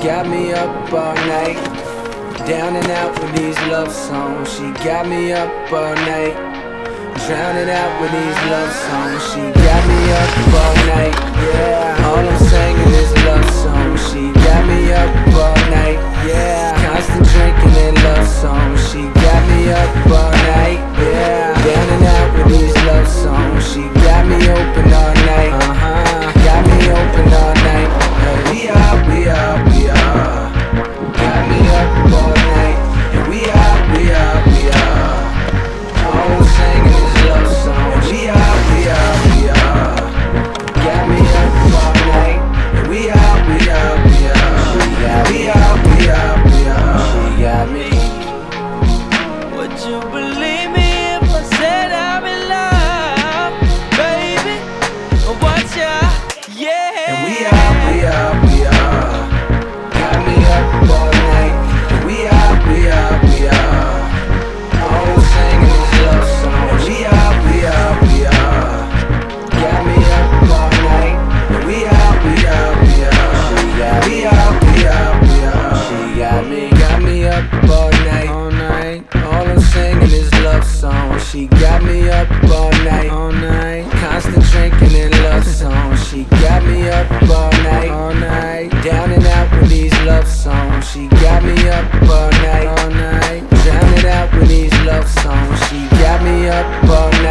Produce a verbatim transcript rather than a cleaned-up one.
got me up all night, down and out with these love songs. She got me up all night, drowning out with these love songs. She got me up all night, yeah. All I'm singing is love songs. She got me up all night, yeah. Constant drinking and love songs. She got me up all night, yeah. Down and out with these love songs. She got me open all night, uh-huh. Got me open all night. Hey, we are, we are, we are. Got me up all night, and we are, we are, we are. All I'm singing is love songs. We are, we are, we are. Got me up all night, and we are, we are, we are. We are, we are, we are. She got me. Would you believe me if I said I'm in love, baby? Watch out, yeah. And we are, we are, we are. Got me up all night, and we are, we are, we are. All I'm singing is love songs. We are, we are, we are. Got me up all night, and we are, we are, we are. We are, we are, we are. She got me, got me up all night, all night. All I'm singing is love songs. She got me up all night, all night. Constant drinking and love songs. She got me up all night, all night. Down and out with these love songs. She got me up all night, all night. Drowning out with these love songs. She got me up all night.